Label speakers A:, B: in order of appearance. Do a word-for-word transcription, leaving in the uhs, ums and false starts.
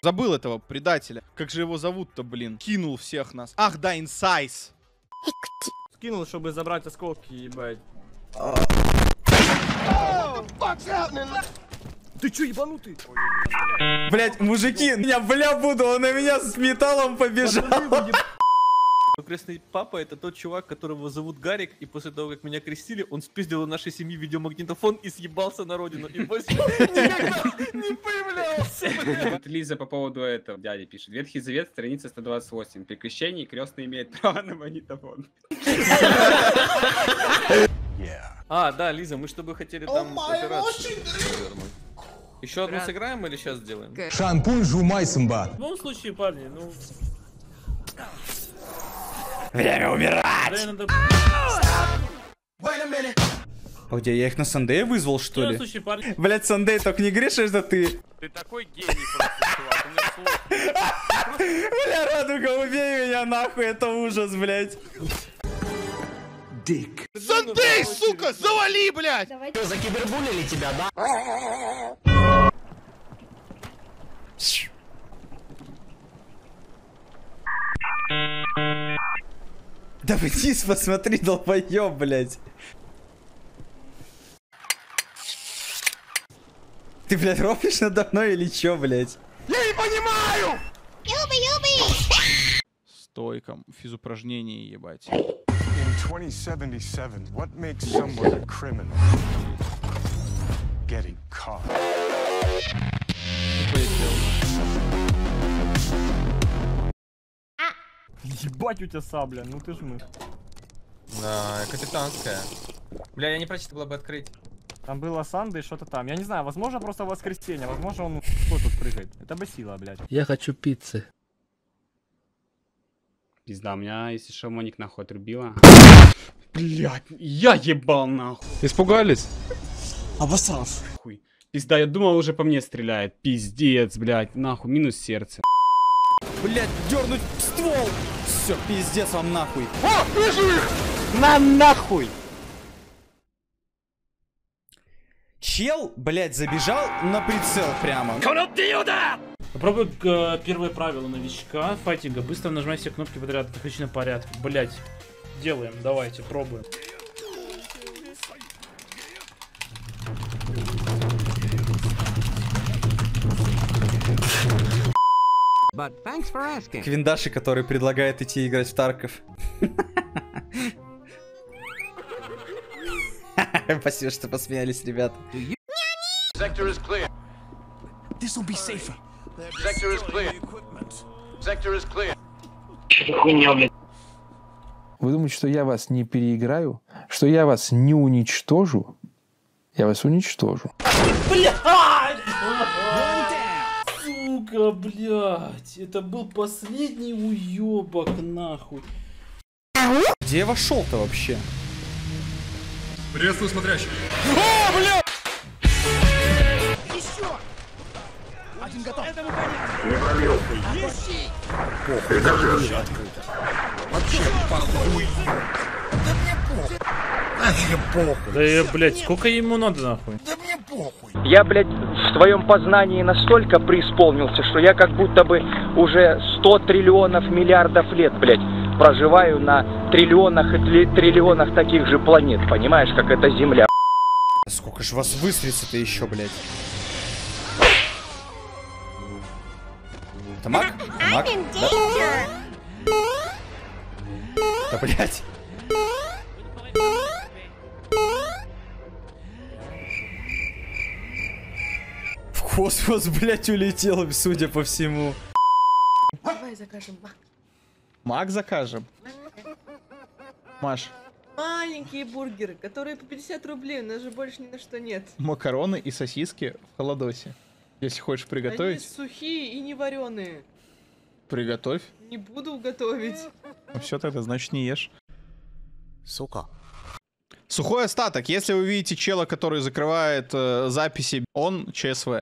A: Забыл этого предателя. Как же его зовут-то, блин? Кинул всех нас. Ах, да, инсайс.
B: Скинул, чтобы забрать осколки, ебать. Ты чё, ебанутый?
C: Блять, мужики, я бля буду, он на меня с металлом побежал.
D: Крестный папа — это тот чувак, которого зовут Гарик, и после того, как меня крестили, он спиздил у нашей семьи видеомагнитофон и съебался на родину. И больше никогда не появлялся.
E: Вот Лиза по поводу этого дяди пишет. Ветхий Завет, страница сто двадцать восемь. При крещении крестный имеет право на магнитофон.
D: А, да, Лиза, мы с тобой хотели там операцию. Еще одну сыграем или сейчас сделаем?
F: Шампунь жумай, сымба.
B: В любом случае, парни, ну...
C: Время умирать!
B: Да, надо...
C: А где, я их на Сандея вызвал, что
B: В любом
C: ли?
B: случае, парни...
C: Блять, Сандей, только не грешишь, да ты?
D: Ты такой гений просто, чувак, у меня сложно.
C: Бля, Радуга, убей меня нахуй, это ужас, блять.
F: Дик.
A: Сандей, сука, завали, блядь!
F: Что, закибербулили тебя, да?
C: Да вниз посмотри, долбоёб, блять. Ты, блядь, ропишь надо мной или чё, блять?
A: Я не понимаю! Стойком, физупражнение, ебать.
G: In twenty seventy-seven, what makes someone a criminal? Getting caught.
B: Ебать у тебя сабля, ну ты ж мы.
H: Да, капитанская. Бля, я не прочитал, было бы открыть.
B: Там было Санды и что-то там. Я не знаю, возможно просто воскресенье, возможно он что тут прыгает. Это басила, блядь.
I: Я хочу пиццы.
E: Пизда, у меня, если что, Моник нахуй отрубила. Блять, я ебал нахуй.
I: Испугались?
F: Обосрался.
E: Хуй. Пизда, я думал, уже по мне стреляет. Пиздец, блять, нахуй, минус сердце.
C: Блять, дернуть ствол! Все, пиздец вам нахуй.
A: О, вижу их!
C: На нахуй! Чел, блять, забежал на прицел прямо.
B: Попробуй э, первое правило новичка файтинга. Быстро нажимай все кнопки подряд в отличном порядке. Блять. Делаем, давайте, пробуем.
C: Квиндаши, который предлагает идти играть в Тарков. Спасибо, что посмеялись, ребята.
G: Sector is clear.
F: This will be safer.
G: Sector is clear. Sector is clear.
J: Вы думаете, что я вас не переиграю? Что я вас не уничтожу? Я вас уничтожу.
B: Сука, блять. Это был последний уебок, нахуй.
C: Где я вошел-то вообще?
I: Приветствую смотрящих.
A: О, бля!
F: Один готов. Этому
B: Да я, блять, сколько ему надо, нахуй?
K: Я, блядь, в твоем познании настолько преисполнился, что я как будто бы уже сто триллионов миллиардов лет, блядь, проживаю на триллионах и триллионах таких же планет, понимаешь, как эта Земля.
C: Сколько ж вас выстрелится-то еще, блядь? Это маг? Маг? Да? Да, блядь. В космос, блядь, улетел, судя по всему.
L: Давай закажем мак.
A: Мак закажем. Маш.
L: Маленькие бургеры, которые по пятьдесят рублей, у нас же больше ни на что нет.
A: Макароны и сосиски в холодосе. Если хочешь приготовить.
L: Они сухие и не вареные.
A: Приготовь.
L: Не буду готовить.
A: Ну все тогда, значит не ешь.
F: Сука.
A: Сухой остаток. Если вы видите чела, который закрывает э, записи, он ЧСВ.